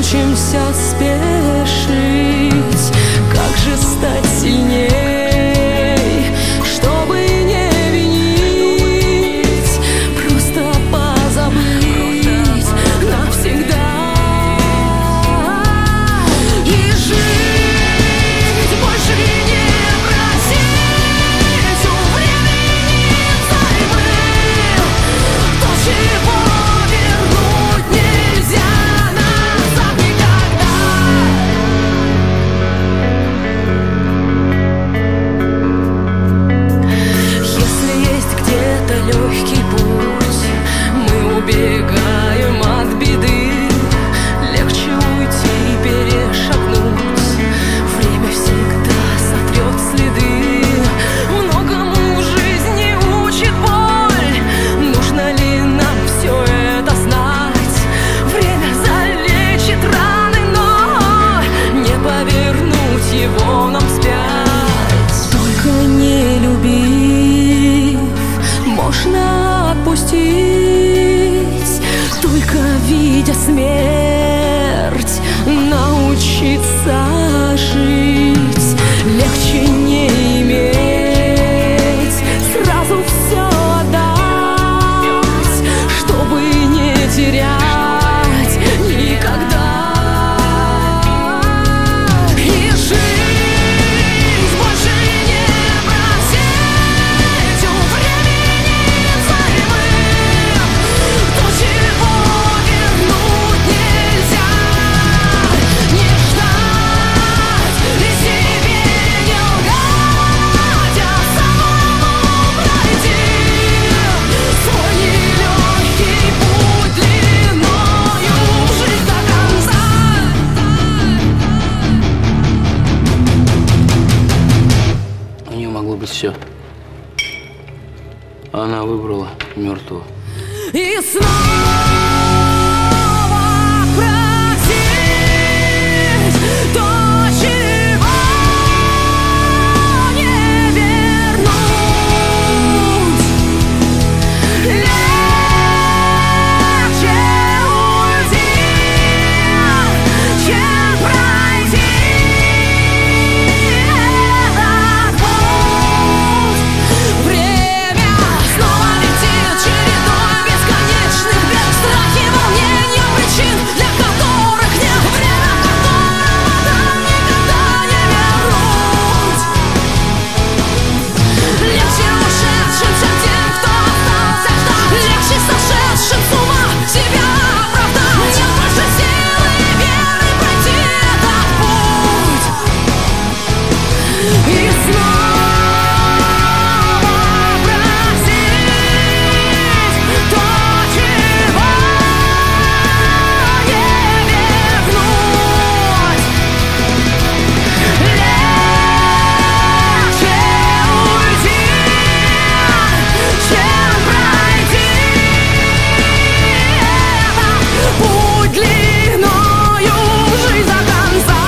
учимся спешить. Как же стать сильней, чтобы не винить, просто позабыть навсегда. И жить больше не просить у времени взаймы то, чего вернуть нельзя назад никогда. Если есть где-то легкий путь, мы убегаем от беды. Легче уйти, перешагнуть, время всегда сотрет следы. Многому в жизни учит боль, нужно ли нам все это знать? Время залечит раны, но не повернуть его нам вспять. Только не любив, можно отпустить. Только видя смерть, научиться жить. Легче не иметь, сразу все отдать, чтобы не терять никогда. И жить больше не просить у времени взаймы то, чего вернуть нельзя. Не ждать и себе не лгать, а самому пройти свой нелегкий путь длинною жизнь до конца. У нее могло быть все. Она выбрала мертвого. И снова просить то, чего не вернуть. Легче уйти, чем пройти этот путь. Время снова летит чередой бесконечных бед, страхи, волнения, причин, для которых нет время, которого нам никогда не вернуть. Легче ушедшим, чем тем, кто остался ждать. Легче сошедшим с ума себя оправдать. Нет больше силы и веры пройти этот путь. И снова просить то, чего не вернуть. Легче уйти, чем пройти этот путь длинною жизнь до конца.